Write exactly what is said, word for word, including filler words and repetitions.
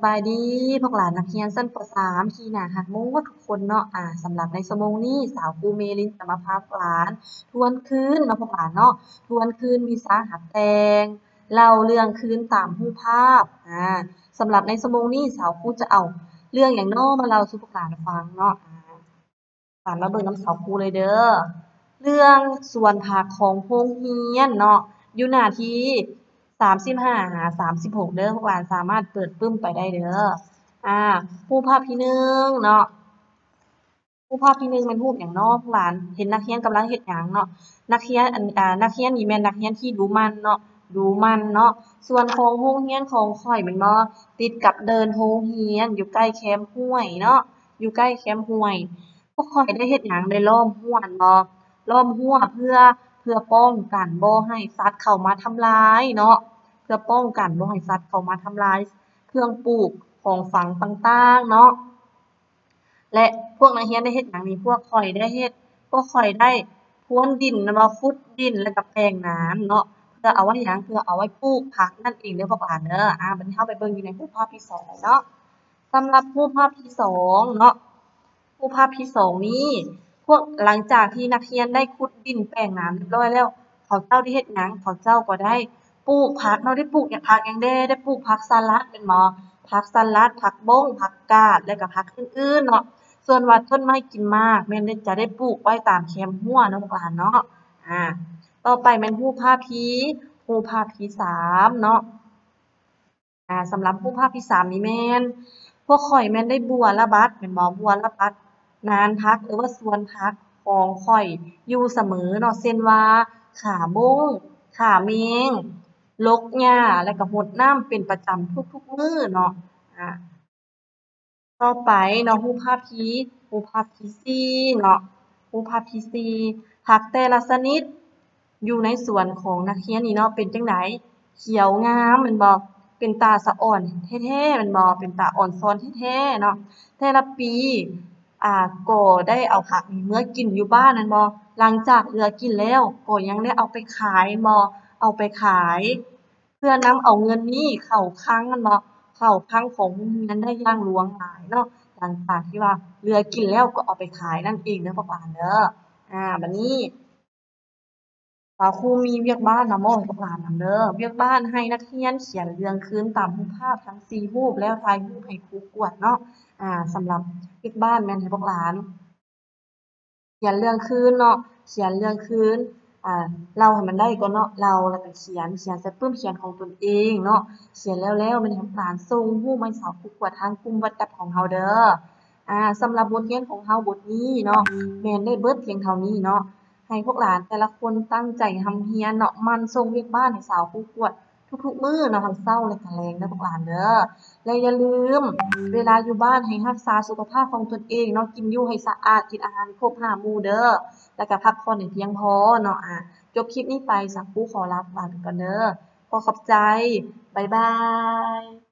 บายดีพวกหลานนักเรียนชั้นป สาม ที่น่ารักหมดทุกคนเนาะอ่าสำหรับในชั่วโมงนี้สาวครูเมลินจะมาพาพวกหลานทวนคืนเนาะพวกหลานเนาะทวนคืนวิชาหัดแต่งเล่าเรื่องคืนตามรูปภาพอ่าสำหรับในชั่วโมงนี้สาวครูจะเอาเรื่องหยังน้อมาเล่าสู่พวกหลานฟังเนาะอ่าหลานมาเบิ่งนำสาวครูเลยเด้อเรื่องสวนผักของโรงเรียนเนาะอยู่หน้าที่ สามสิบห้าหาสามสิบหกเด้อพวกหลานสามารถเปิดปึ้มไปได้เด้ออ่ารูปภาพที่หนึ่งเนาะรูปภาพที่หนึ่งเป็นรูปหยังน้อพวกหลานเห็นนักเรียนกำลังเฮ็ดหยังเนาะนักเรียนอันอ่านักเรียนนี่แม่นนักเรียนที่ดูมันเนาะดูมันเนาะส่วนของโรงเรียนของข้อยแม่นบ่ติดกับเดินโรงเรียนอยู่ใกล้แคมป์ห้วยเนาะอยู่ใกล้แคมป์ห้วยพวกข้อยได้เฮ็ดหยังได้ล้อมรั้วนั่นบ่ล้อมรั้วเพื่อเพื่อป้องกันบ่ให้สัตว์เข้ามาทำลายเนาะ เพื่อป้องกันบ่ให้สัตว์เข้ามาทำลายเครื่องปลูกของฝังต่างๆเนาะและพวกนักเรียนได้เฮ็ดหยังนี่พวกข้อยได้เฮ็ดพวกข้อยได้พรวนดินมาขุดดินแล้วก็แปลงน้ำเนาะเพื่อเอาไว้หยังเพื่อเอาไว้ปลูกผักนั่นเองเด้อพวกหลานเด้ออ่าบัดนี้เราไปเบิ่งอยู่ในรูปภาพที่สองเนาะสำหรับรูปภาพที่สองเนาะรูปภาพที่สองนี้พวกหลังจากที่นักเรียนได้ขุดดินแปลงน้ำเรียบร้อยแล้วเขาเจ้าได้เฮ็ดหยังเขาเจ้าก็ได้ ปลูกผักเนาะได้ปลูกหยังผักหยังแหน่ได้ปลูกผักสลัดแม่นบ่ผักสลัดผักบ้งผักกาดแล้วก็ผักอื่นๆเนาะส่วนว่าต้นไม้กินหมากแม่นได้จะได้ปลูกไว้ตามแคมรั้วเนาะพวกหลานเนาะอ่าต่อไปแม่นรูปภาพที่รูปภาพที่สามเนาะอ่าสำหรับรูปภาพที่สามนี่แม่นพวกข้อยแม่นได้บัวระบัดแม่นบ่บัวระบัดนานพักหรือว่าสวนผักของข้อยอยู่เสมอเนาะเช่นว่าข่าบ้งข่าแมง รดหญ้าแล้วก็รดน้ำเป็นประจำทุกๆมื้อเนาะอ่าต่อไปเนาะรูปภาพที่รูปภาพที่สี่เนาะรูปภาพที่สี่ผักแต่ละชนิดอยู่ในสวนของนักเรียนนี่เนาะเป็นจั่งใดเขียวงามแม่นบ่เป็นตาสะอ่อนแท้ๆแม่นบ่เป็นตาอ่อนช้อนแท้ๆเนาะแต่ละปีอ่าก็ได้เอาผักนี่เมื่อกินอยู่บ้านแม่นบ่หลังจากเหลือกินแล้วก็ยังได้เอาไปขายแม่นบ่เอาไปขาย เพื่อนำเอาเงินนี้เข้าคลังแม่นบ่เข้าคลังของโรงเรียนได้อย่างหลวงหลายเนาะหลังจากที่ว่าเหลือกินแล้วก็เอาไปขายนั่นเองเด้อพวกหลานเด้ออ่าบัดนี้อ่าครูมีเวียกบ้านมามอบให้พวกหลานนำเด้อเวียกบ้านให้นักเรียนเขียนเรื่องคืนตามรูปภาพทั้งสี่รูปแล้วถ่ายรูปให้ครูกวดเนาะอ่าสำหรับเวียกบ้านแม่นให้พวกหลาน เขียนเรื่องคืนเนาะเขียนเรื่องคืนอ่าเล่าให้มันได้ก่อนเนาะเล่าแล้วก็เขียนเขียนเสร็จปุ๊บเขียนของตนเองเนาะเขียนแล้วแล้วมันทำการส่งรูปมาให้สาวผู้กวดทางกลุ่ม WhatsApp ของเราเด้ออ่าสำหรับบทเรียนของเราบทนี้เนาะแม่นได้เบิดเพียงเท่านี้เนาะให้พวกหลานแต่ละคนตั้งใจทำเรียนเนาะหมั่นส่งเวียกบ้านให้สาวผู้กวดทุกๆมื้อเนาะทั้งเช้าและก็แลงเด้อพวกหลานเด้อและอย่าลืม เวลาอยู่บ้านให้รักษาสุขภาพของตนเองเนาะกินอยู่ให้สะอาดกินอาหารครบห้าหมู่เด้อแล้วก็พักผ่อนให้เพียงพอเนาะอ่าจบคลิปนี้ไปสักครู่ขอลาไปก่อนเด้อขอขอบใจบ๊ายบาย